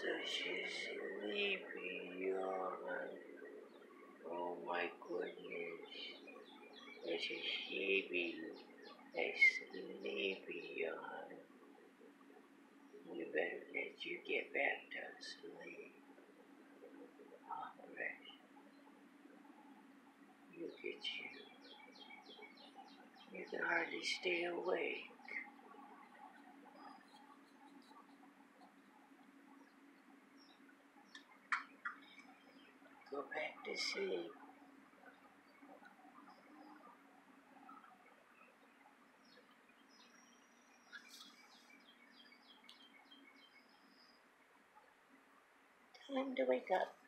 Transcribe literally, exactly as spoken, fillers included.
Such a sleepy yawn. Oh my goodness. Such a sleepy, a sleepy yawn. We better let you get back to sleep. Humphrey, look at you. You can hardly stay awake. Go back to sleep. Time to wake up.